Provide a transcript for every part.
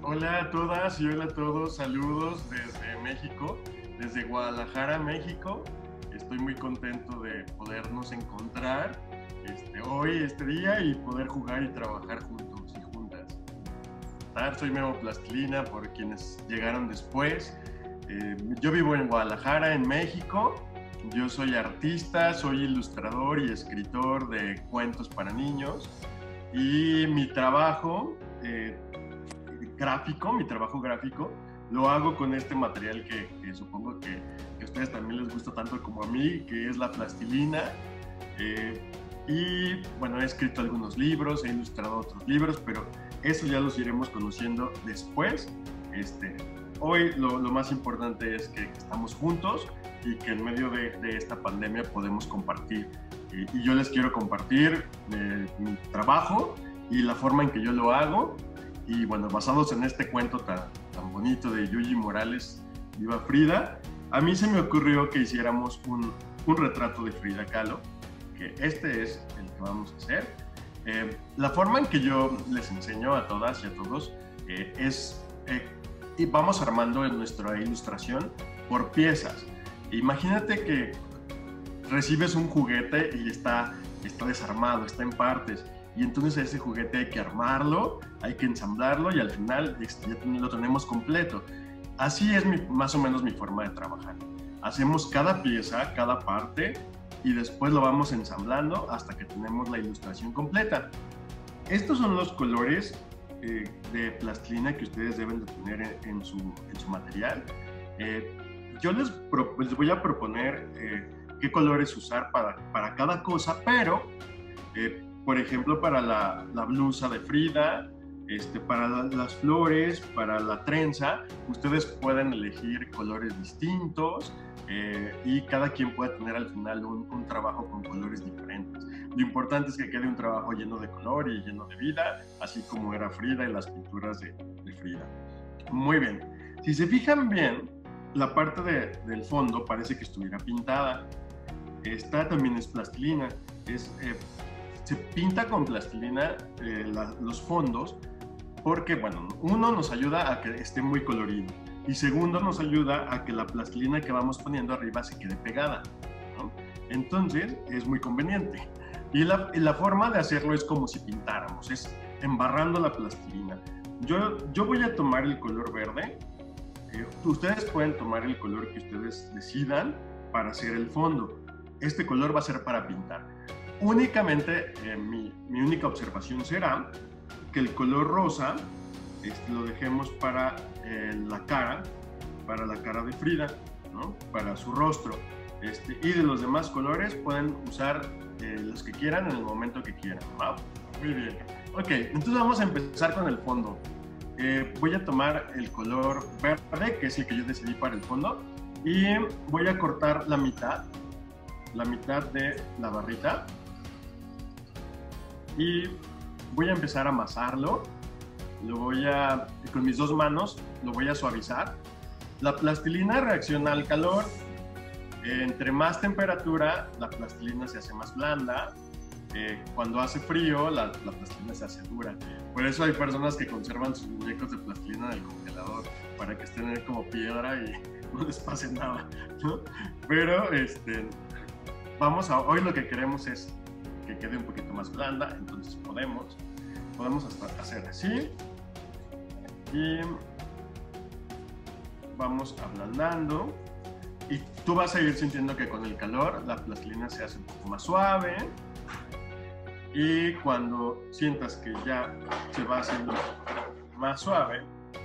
Hola a todas y hola a todos, saludos desde México, desde Guadalajara, México. Estoy muy contento de podernos encontrar hoy, este día, y poder jugar y trabajar juntos y juntas. Soy Memo Plastilina, por quienes llegaron después. Yo vivo en Guadalajara, en México. Yo soy artista, soy ilustrador y escritor de cuentos para niños. Y mi trabajo gráfico, lo hago con este material que supongo que a ustedes también les gusta tanto como a mí, que es la plastilina. Eh, y bueno, he escrito algunos libros, he ilustrado otros libros, pero eso ya los iremos conociendo después. Hoy lo más importante es que estamos juntos y que en medio de esta pandemia podemos compartir. Y yo les quiero compartir mi trabajo y la forma en que yo lo hago. Y bueno, basados en este cuento tan bonito de Yuyi Morales, Viva Frida, a mí se me ocurrió que hiciéramos un retrato de Frida Kahlo, que este es el que vamos a hacer. La forma en que yo les enseño a todas y a todos y vamos armando en nuestra ilustración por piezas. Imagínate que recibes un juguete y está desarmado, está en partes. Y entonces ese juguete hay que armarlo, hay que ensamblarlo y al final ya lo tenemos completo. Así es más o menos mi forma de trabajar. Hacemos cada pieza, cada parte y después lo vamos ensamblando hasta que tenemos la ilustración completa. Estos son los colores de plastilina que ustedes deben de tener en su material. Yo les voy a proponer qué colores usar para cada cosa, pero por ejemplo, para la blusa de Frida, para las flores, para la trenza, ustedes pueden elegir colores distintos y cada quien puede tener al final un trabajo con colores diferentes. Lo importante es que quede un trabajo lleno de color y lleno de vida, así como era Frida y las pinturas de Frida. Muy bien. Si se fijan bien, la parte del fondo parece que estuviera pintada. Esta también es plastilina. Se pinta con plastilina los fondos porque, bueno, uno nos ayuda a que esté muy colorido y segundo nos ayuda a que la plastilina que vamos poniendo arriba se quede pegada, ¿no? Entonces es muy conveniente. Y la forma de hacerlo es como si pintáramos, es embarrando la plastilina. Yo voy a tomar el color verde. Ustedes pueden tomar el color que ustedes decidan para hacer el fondo. Este color va a ser para pintar. Únicamente mi única observación será que el color rosa lo dejemos para la cara de Frida, ¿no? Para su rostro. Y de los demás colores pueden usar los que quieran en el momento que quieran, ¿no? Muy bien. Ok, entonces vamos a empezar con el fondo. Voy a tomar el color verde, que es el que yo decidí para el fondo, y voy a cortar la mitad de la barrita. Y voy a empezar a amasarlo. Con mis dos manos, lo voy a suavizar. La plastilina reacciona al calor. Entre más temperatura, la plastilina se hace más blanda. Cuando hace frío, la plastilina se hace dura. Por eso hay personas que conservan sus muñecos de plastilina en el congelador, para que estén como piedra y no les pase nada, ¿no? Pero hoy lo que queremos es que quede un poquito más blanda, entonces podemos hasta hacer así y vamos ablandando y tú vas a ir sintiendo que con el calor la plastilina se hace un poco más suave y cuando sientas que ya se va haciendo más suave,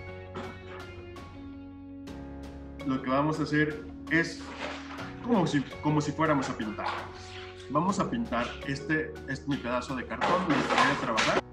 lo que vamos a hacer es como si fuéramos a pintar. Vamos a pintar este es mi pedazo de cartón donde voy a trabajar.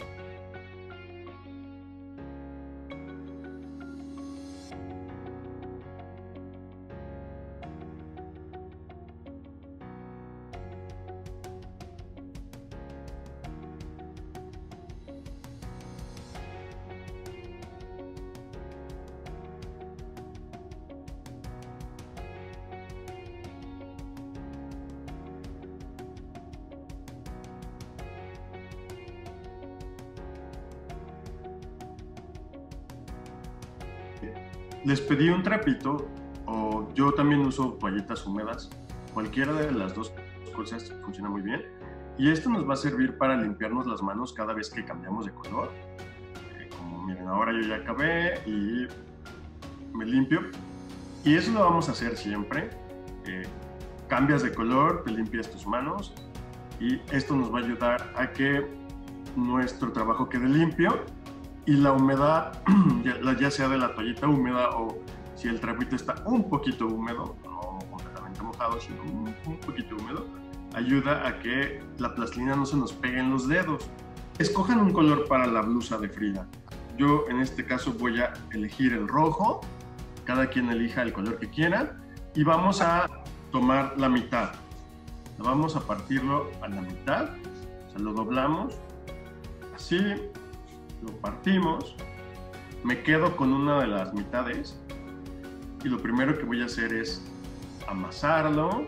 les pedí un trapito, o yo también uso toallitas húmedas. Cualquiera de las dos cosas funciona muy bien. Y esto nos va a servir para limpiarnos las manos cada vez que cambiamos de color. Como miren, ahora yo ya acabé y me limpio. Y eso lo vamos a hacer siempre. Cambias de color, te limpias tus manos y esto nos va a ayudar a que nuestro trabajo quede limpio y la humedad, ya sea de la toallita húmeda o si el trapito está un poquito húmedo, no completamente mojado, sino un poquito húmedo, ayuda a que la plastilina no se nos pegue en los dedos. Escojan un color para la blusa de Frida. Yo en este caso voy a elegir el rojo, cada quien elija el color que quiera y vamos a tomar la mitad. Vamos a partirlo a la mitad, o sea, lo doblamos, así, lo partimos, me quedo con una de las mitades y lo primero que voy a hacer es amasarlo.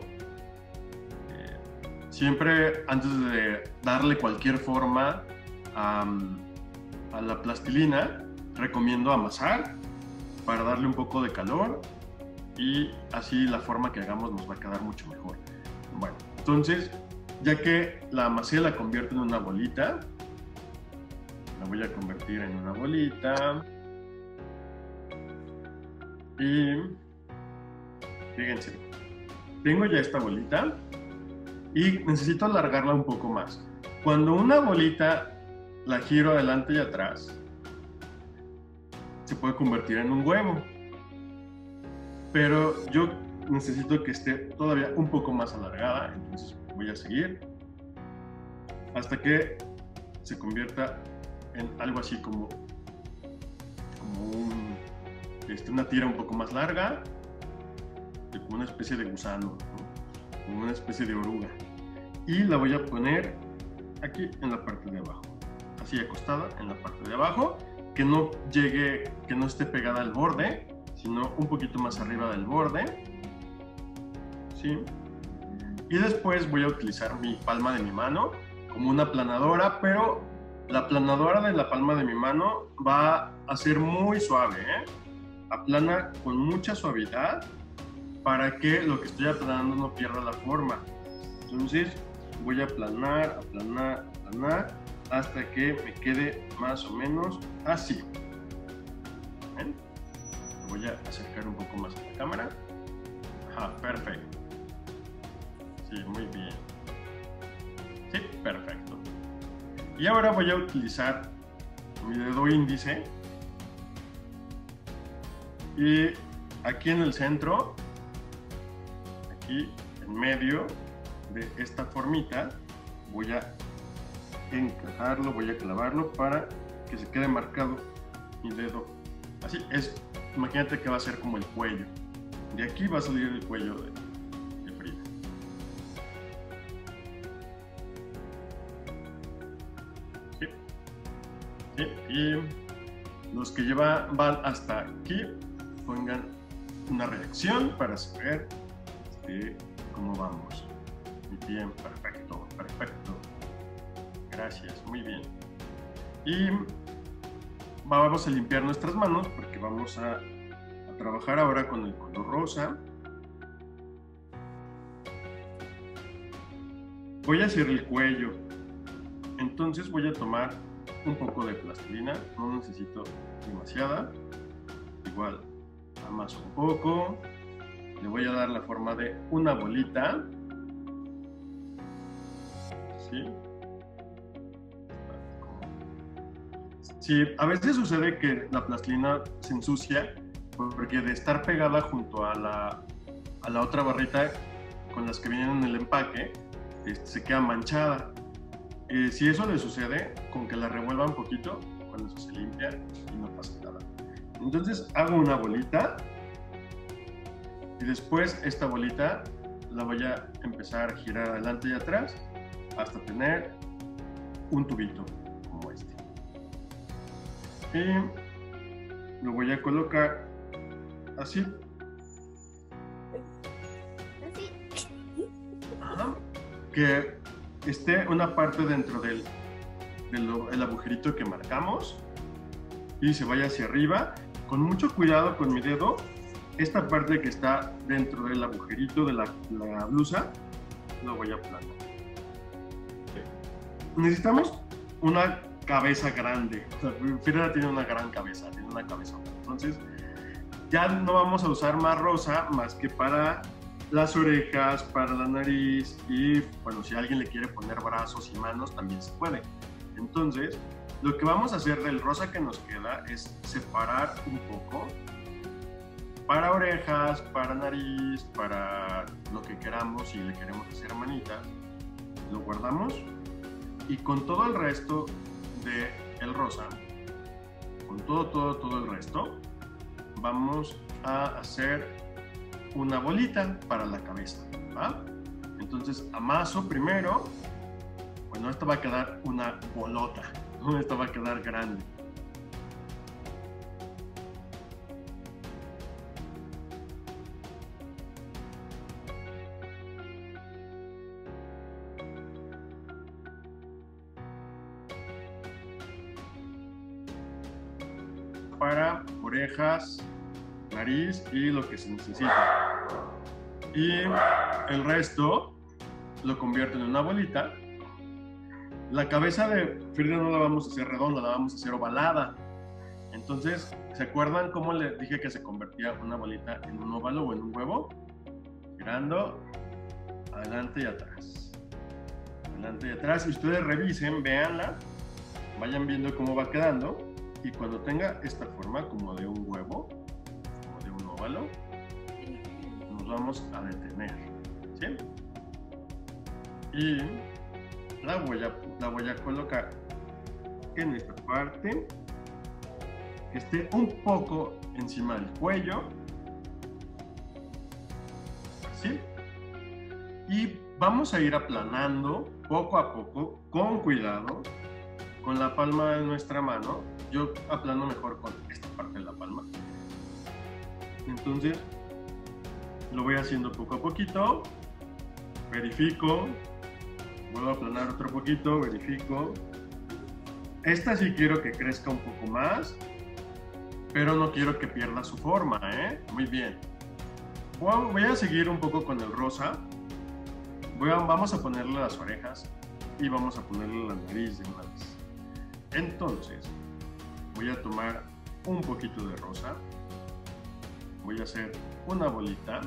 Siempre antes de darle cualquier forma a la plastilina, recomiendo amasar para darle un poco de calor y así la forma que hagamos nos va a quedar mucho mejor. Bueno, entonces, ya que la amasé, la convierto en una bolita. La voy a convertir en una bolita. Y fíjense, tengo ya esta bolita y necesito alargarla un poco más. Cuando una bolita la giro adelante y atrás, se puede convertir en un huevo. Pero yo necesito que esté todavía un poco más alargada, entonces voy a seguir hasta que se convierta en algo así como una tira un poco más larga, como una especie de gusano, ¿no? Como una especie de oruga. Y la voy a poner aquí en la parte de abajo, así acostada en la parte de abajo, que no llegue, que no esté pegada al borde, sino un poquito más arriba del borde, ¿sí? Y después voy a utilizar mi palma de mi mano como una aplanadora, pero la aplanadora de la palma de mi mano va a ser muy suave, ¿eh? Aplana con mucha suavidad para que lo que estoy aplanando no pierda la forma. Entonces voy a aplanar, aplanar, aplanar hasta que me quede más o menos así. ¿Ven? Voy a acercar un poco más a la cámara. Ajá, perfecto. Sí, muy bien. Sí, perfecto. Y ahora voy a utilizar mi dedo índice y aquí en el centro, aquí en medio de esta formita, voy a encajarlo, voy a clavarlo para que se quede marcado mi dedo. Así es, imagínate que va a ser como el cuello. De aquí va a salir el cuello de Frida. ¿Sí? ¿Sí? Y los que van hasta aquí, pongan una reacción para saber cómo vamos. Muy bien, perfecto, perfecto. Gracias, muy bien. Y vamos a limpiar nuestras manos porque vamos a trabajar ahora con el color rosa. Voy a hacer el cuello. Entonces voy a tomar un poco de plastilina, no necesito demasiada. Igual amaso un poco. Le voy a dar la forma de una bolita. ¿Sí? Sí, a veces sucede que la plastilina se ensucia porque de estar pegada junto a la otra barrita con las que vienen en el empaque, se queda manchada. Si eso le sucede, con que la revuelva un poquito, cuando eso se limpia y no pasa nada. Entonces hago una bolita y después esta bolita la voy a empezar a girar adelante y atrás hasta tener un tubito como este. Y lo voy a colocar así. Ajá. Que esté una parte dentro del agujerito que marcamos y se vaya hacia arriba con mucho cuidado con mi dedo, esta parte que está dentro del agujerito de la blusa, lo voy a aplanar. Necesitamos una cabeza grande. O sea, Frida tiene una gran cabeza, tiene una cabezona. Entonces, ya no vamos a usar más rosa más que para las orejas, para la nariz y, bueno, si alguien le quiere poner brazos y manos, también se puede. Entonces, lo que vamos a hacer del rosa que nos queda es separar un poco para orejas, para nariz, para lo que queramos, si le queremos hacer manitas, lo guardamos y con todo el resto del rosa, con todo el resto, vamos a hacer una bolita para la cabeza, ¿va? Entonces amaso primero, bueno, esta va a quedar una bolota, ¿no? Esta va a quedar grande. Para orejas, nariz y lo que se necesita. Y el resto lo convierto en una bolita. La cabeza de Frida no la vamos a hacer redonda, la vamos a hacer ovalada. Entonces, ¿se acuerdan cómo les dije que se convertía una bolita en un óvalo o en un huevo? Girando adelante y atrás. Adelante y atrás. Y ustedes revisen, véanla, vayan viendo cómo va quedando. Y cuando tenga esta forma como de un huevo, como de un óvalo, nos vamos a detener, ¿sí? Y la voy a colocar en esta parte, que esté un poco encima del cuello, ¿sí? Y vamos a ir aplanando poco a poco, con cuidado, con la palma de nuestra mano. Yo aplano mejor con esta parte de la palma. Entonces, lo voy haciendo poco a poquito. Verifico. Vuelvo a aplanar otro poquito. Verifico. Esta sí quiero que crezca un poco más, pero no quiero que pierda su forma, ¿eh? Muy bien. Voy a seguir un poco con el rosa. Vamos a ponerle las orejas y vamos a ponerle la nariz de una vez. Entonces, voy a tomar un poquito de rosa, voy a hacer una bolita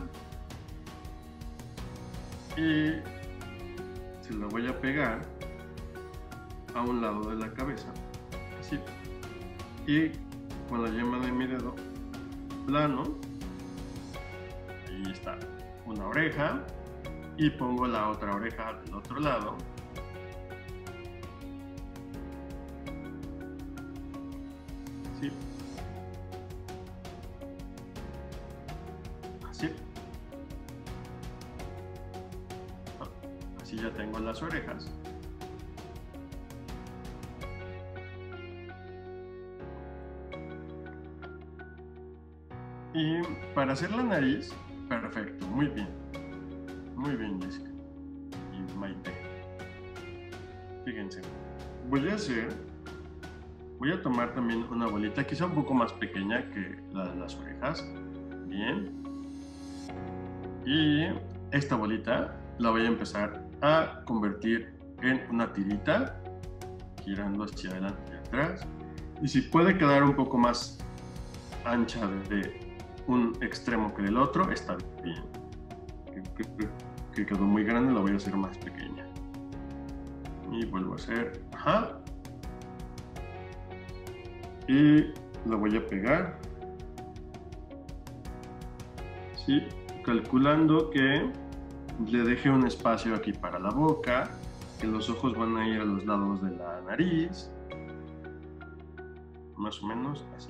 y se la voy a pegar a un lado de la cabeza, así, y con la yema de mi dedo plano, ahí está una oreja y pongo la otra oreja del otro lado. Así. Así ya tengo las orejas. Y para hacer la nariz, perfecto, muy bien. Muy bien, Jessica. Y Maite. Fíjense, voy a tomar también una bolita, quizá un poco más pequeña que la de las orejas. Bien. Y esta bolita la voy a empezar a convertir en una tirita, girando hacia adelante y atrás. Y si puede quedar un poco más ancha de un extremo que del otro, está bien. Que quedó muy grande, la voy a hacer más pequeña. Y vuelvo a hacer, ajá. Y la voy a pegar. Sí, calculando que le deje un espacio aquí para la boca, que los ojos van a ir a los lados de la nariz, más o menos así.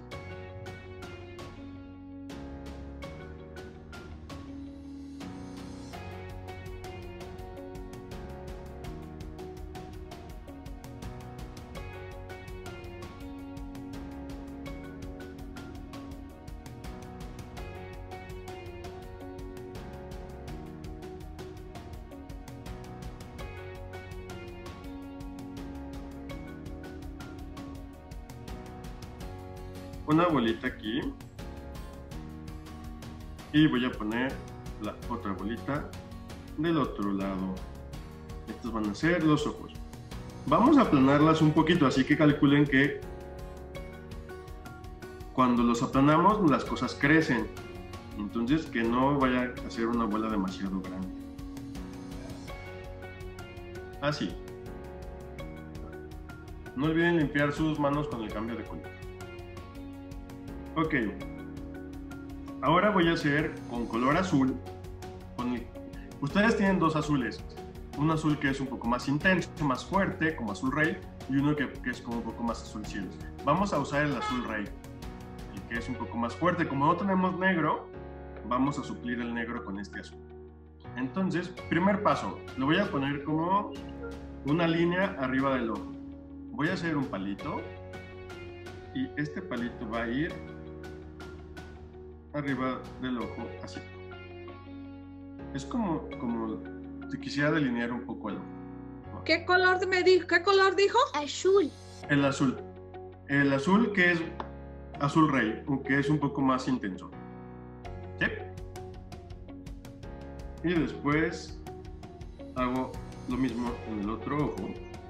una bolita aquí y voy a poner la otra bolita del otro lado. Estos van a ser los ojos. Vamos a aplanarlas un poquito, así que calculen que cuando los aplanamos las cosas crecen. Entonces que no vaya a ser una bola demasiado grande. Así. No olviden limpiar sus manos con el cambio de color. Ok. Ahora voy a hacer con color azul. Ustedes tienen dos azules. Un azul que es un poco más intenso, más fuerte, como azul rey, y uno que es como un poco más azul cielo. Vamos a usar el azul rey, el que es un poco más fuerte. Como no tenemos negro, vamos a suplir el negro con este azul. Entonces, primer paso, lo voy a poner como una línea arriba del ojo. Voy a hacer un palito y este palito va a ir arriba del ojo, así. Es como si quisiera delinear un poco el ojo. ¿Qué color me dijo? ¿Qué color dijo? Azul. El azul. El azul que es azul rey, que es un poco más intenso. ¿Sí? Y después hago lo mismo en el otro ojo.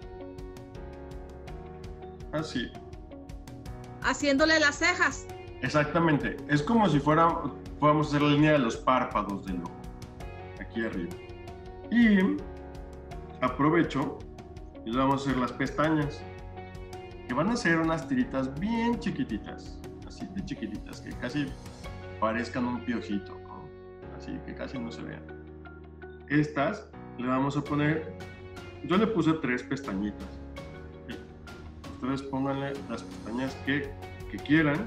Así. Haciéndole las cejas. Exactamente. Es como si fuéramos a hacer la línea de los párpados del ojo. Aquí arriba. Y aprovecho y le vamos a hacer las pestañas. Que van a ser unas tiritas bien chiquititas. Así de chiquititas, que casi parezcan un piojito, ¿no? Así que casi no se vean. Estas le vamos a poner, yo le puse 3 pestañitas. ¿Sí? Ustedes pónganle las pestañas que quieran.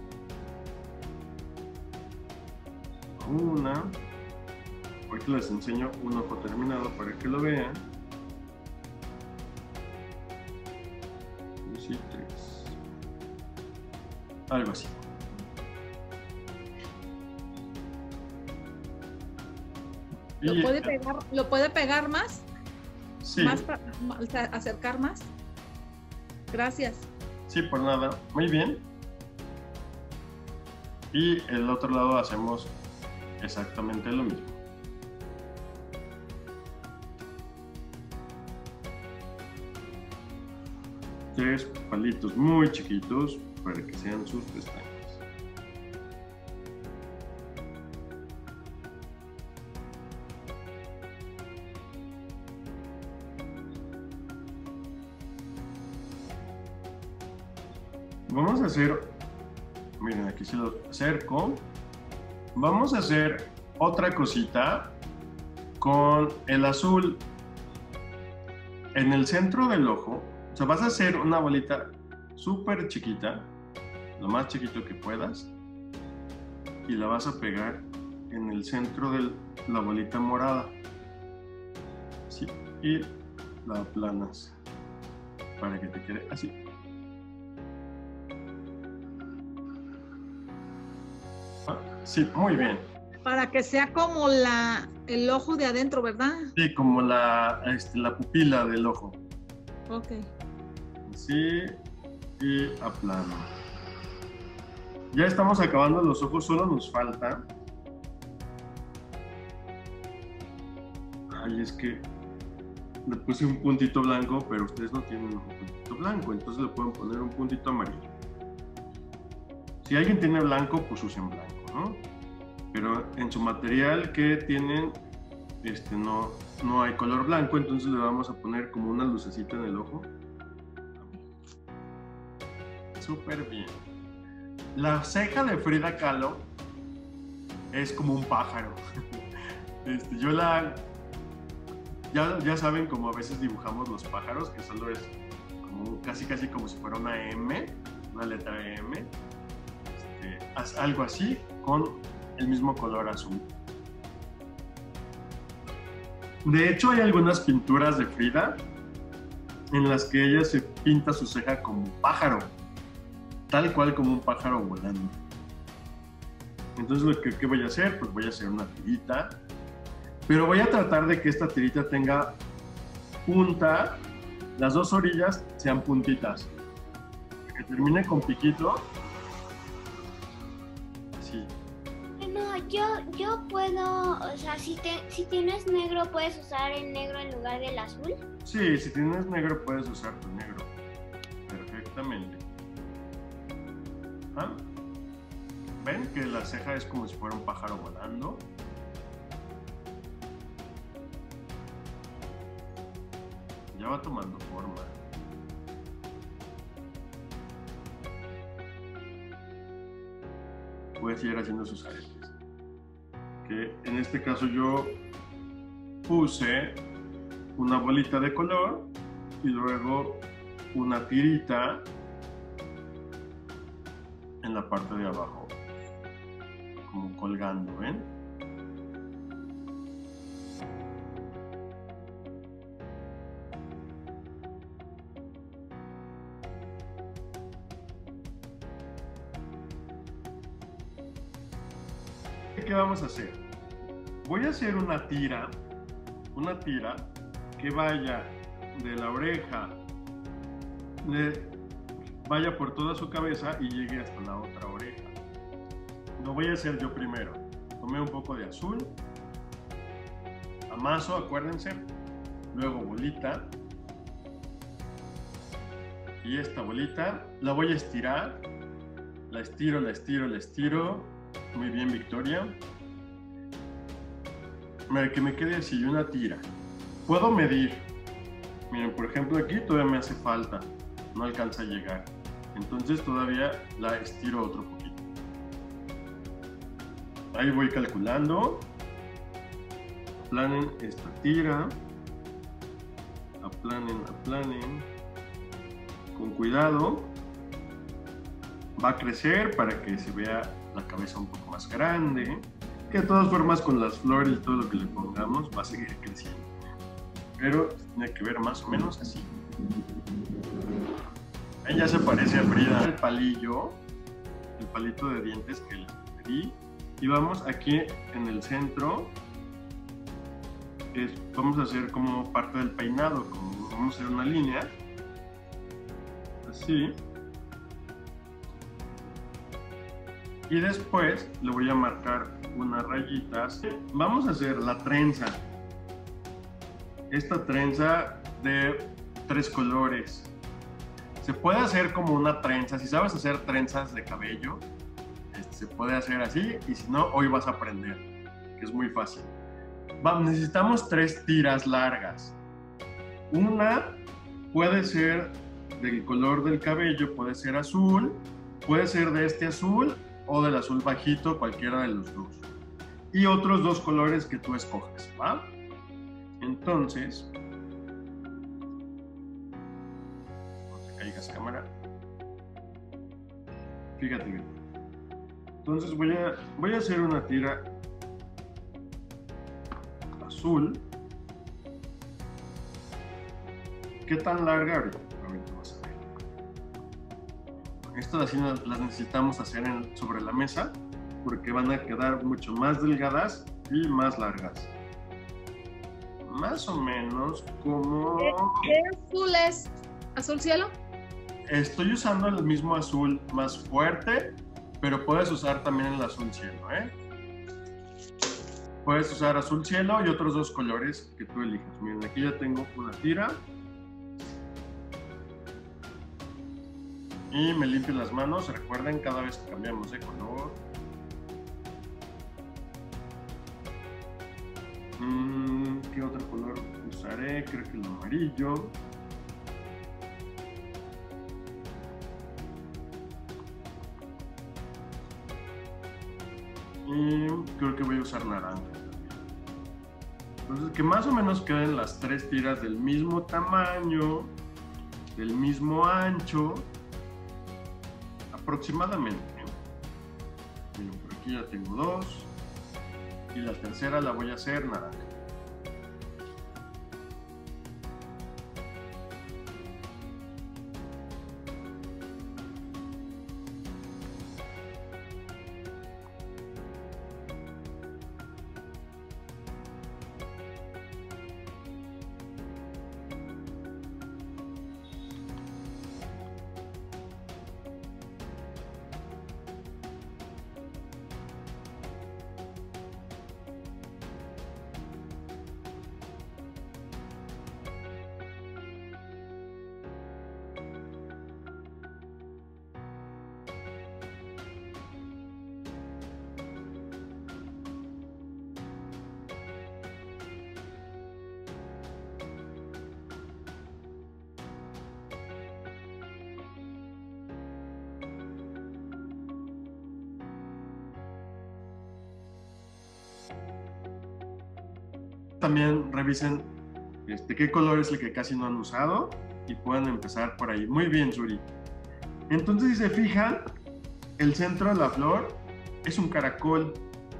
Una. Ahorita les enseño un ojo terminado para que lo vean. Y 3. Algo así. ¿Lo puede pegar más? Sí. O sea, acercar más. Gracias. Sí, por nada. Muy bien. Y el otro lado hacemos exactamente lo mismo. Tres palitos muy chiquitos para que sean sus pestañas. Vamos a hacer, miren, aquí se lo acerco. Vamos a hacer otra cosita con el azul. En el centro del ojo, o sea, vas a hacer una bolita súper chiquita, lo más chiquito que puedas, y la vas a pegar en el centro de la bolita morada. ¿Sí? Y la aplanas para que te quede así. Sí, muy bien. Para que sea como el ojo de adentro, ¿verdad? Sí, como la pupila del ojo. Ok. Así y aplano. Ya estamos acabando los ojos, solo nos falta. Ay, es que le puse un puntito blanco, pero ustedes no tienen un puntito blanco, entonces le pueden poner un puntito amarillo. Si alguien tiene blanco, pues usen blanco, ¿no? Pero en su material que tienen, no hay color blanco, entonces le vamos a poner como una lucecita en el ojo. Súper bien. La ceja de Frida Kahlo es como un pájaro. Ya saben como a veces dibujamos los pájaros, que solo es como casi como si fuera una M, una letra M. Haz algo así con el mismo color azul. De hecho, hay algunas pinturas de Frida en las que ella se pinta su ceja como un pájaro, tal cual como un pájaro volando. Entonces, lo que voy a hacer, pues voy a hacer una tirita, pero voy a tratar de que esta tirita tenga punta, las dos orillas sean puntitas, que termine con piquito yo puedo, o sea, si tienes negro, ¿puedes usar el negro en lugar del azul? Sí, si tienes negro puedes usar tu negro. Perfectamente. ¿Ah? ¿Ven que la ceja es como si fuera un pájaro volando? Ya va tomando forma. Puedes ir haciendo sus aretes. Que en este caso yo puse una bolita de color y luego una tirita en la parte de abajo, como colgando, ¿ven? ¿Qué vamos a hacer? Voy a hacer una tira que vaya de la oreja, vaya por toda su cabeza y llegue hasta la otra oreja. Lo voy a hacer yo primero. Tomé un poco de azul, amaso, acuérdense, luego bolita, y esta bolita la voy a estirar, la estiro, la estiro, la estiro. Muy bien, Victoria. Mira, que me quede así una tira. Puedo medir. Miren, por ejemplo, aquí todavía me hace falta, no alcanza a llegar, entonces todavía la estiro otro poquito. Ahí voy calculando. Aplanen esta tira, aplanen, aplanen, con cuidado. Va a crecer para que se vea la cabeza un poco más grande, que de todas formas con las flores y todo lo que le pongamos va a seguir creciendo, pero tiene que ver más o menos así. Ahí ya se parece a Frida. El palillo, el palito de dientes que le pedí, y vamos aquí en el centro, vamos a hacer como parte del peinado, como vamos a hacer una línea, así. Y después le voy a marcar unas rayitas. Vamos a hacer la trenza. Esta trenza de 3 colores. Se puede hacer como una trenza. Si sabes hacer trenzas de cabello, se puede hacer así. Y si no, hoy vas a aprender, que es muy fácil. Necesitamos 3 tiras largas. Una puede ser del color del cabello, puede ser azul, puede ser de este azul o del azul bajito, cualquiera de los dos. Y otros 2 colores que tú escojas, ¿va? Entonces, no te caigas, cámara. Fíjate. Entonces voy a hacer una tira azul. ¿Qué tan larga? Ahorita vas a ver. Estas así las necesitamos hacer sobre la mesa porque van a quedar mucho más delgadas y más largas. Más o menos como... ¿Qué azul es? ¿Azul cielo? Estoy usando el mismo azul más fuerte, pero puedes usar también el azul cielo, ¿eh? Puedes usar azul cielo y otros 2 colores que tú elijas. Miren, aquí ya tengo una tira. Y me limpio las manos, recuerden, cada vez que cambiamos de color. ¿Qué otro color usaré? Creo que el amarillo. Y creo que voy a usar naranja. Entonces, que más o menos queden las 3 tiras del mismo tamaño, del mismo ancho, aproximadamente. Miren, por aquí ya tengo 2 y la tercera la voy a hacer naranja. también revisen qué color es el que casi no han usado y pueden empezar por ahí. Muy bien, Suri. Entonces, si se fijan, el centro de la flor es un caracol.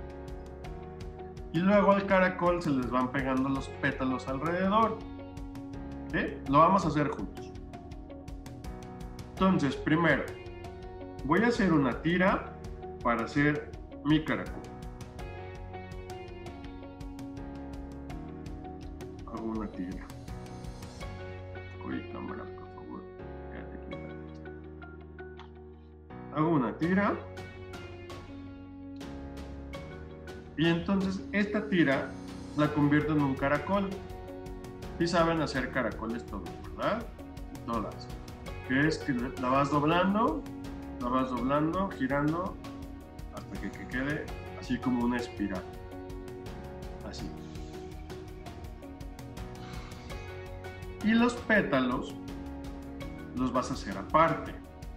Y luego al caracol se les van pegando los pétalos alrededor. ¿Sí? Lo vamos a hacer juntos. Entonces, primero, voy a hacer una tira para hacer mi caracol. Hago una tira. Oye, cámara, por favor. Quédate aquí. Hago una tira. Y entonces esta tira la convierto en un caracol. Sí saben hacer caracoles todos, ¿verdad? Todas. Que es que la vas doblando, girando, hasta que quede así como una espiral. Así. Y los pétalos los vas a hacer aparte.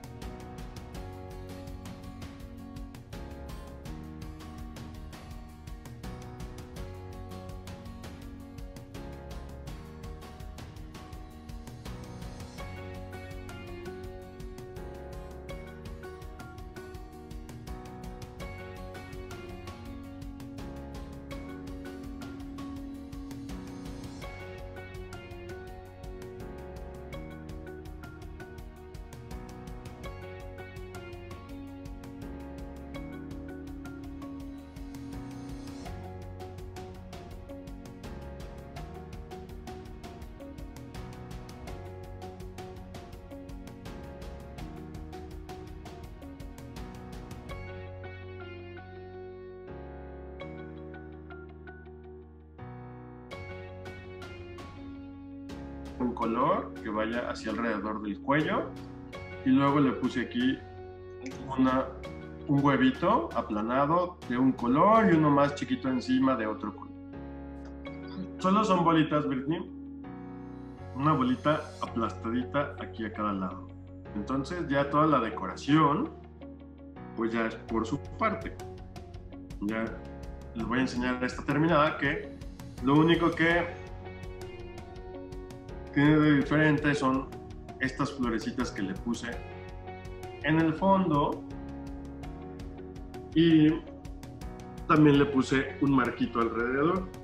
Un color que vaya hacia alrededor del cuello y luego le puse aquí un huevito aplanado de un color y uno más chiquito encima de otro color. Solo son bolitas, Britney. Una bolita aplastadita aquí a cada lado. Entonces ya toda la decoración pues ya es por su parte. Ya les voy a enseñar esta terminada, que lo único que tiene de diferente son estas florecitas que le puse en el fondo y también le puse un marquito alrededor.